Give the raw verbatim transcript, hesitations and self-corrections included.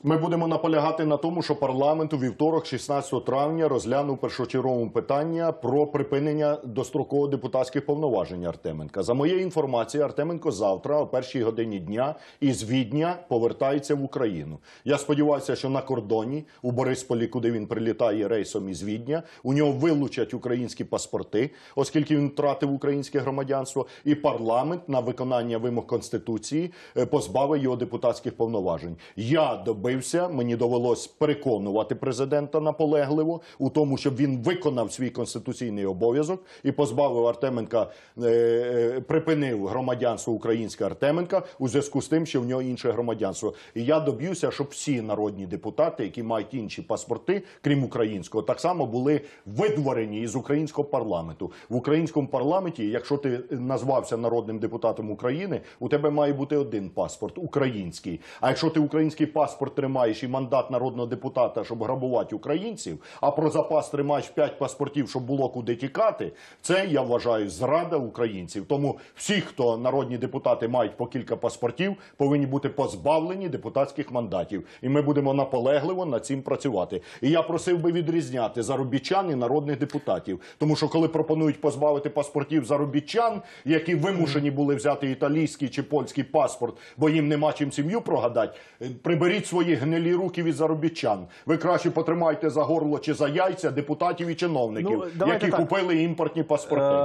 Ми будемо наполягати на тому, що парламент у вівторок, шістнадцятого травня, розглянув першочергове питання про припинення достроково депутатських повноважень Артеменка. За моєю інформацією, Артеменко завтра о першій годині дня із Відня повертається в Україну. Я сподіваюся, що на кордоні у Борисполі, куди він прилітає рейсом із Відня, у нього вилучать українські паспорти, оскільки він втратив українське громадянство, і парламент на виконання вимог Конституції позбавив його депутатських повноважень. Я добився, мені довелось переконувати президента наполегливо у тому, щоб він виконав свій конституційний обов'язок і позбавив Артеменка, е, припинив громадянство українське Артеменка у зв'язку з тим, що в нього інше громадянство. І я доб'юся, щоб всі народні депутати, які мають інші паспорти, крім українського, так само були видворені із українського парламенту. В українському парламенті, якщо ти назвався народним депутатом України, у тебе має бути один паспорт – український. А якщо ти український паспорт тримаєш і мандат народного депутата, щоб грабувати українців, а про запас тримаєш п'ять паспортів, щоб було куди тікати, це, я вважаю, зрада українців. Тому всі, хто народні депутати мають по кілька паспортів, повинні бути позбавлені депутатських мандатів. І ми будемо наполегливо над цим працювати. І я просив би відрізняти заробітчан і народних депутатів. Тому що коли пропонують позбавити паспортів заробітчан, які вимушені були взяти італійський чи польський паспорт, бо їм нема чим сім'ю прогадати, приберіть свої гнилі руки від заробітчан. Ви краще потримайте за горло чи за яйця депутатів і чиновників, Ну, які так. купили імпортні паспорти.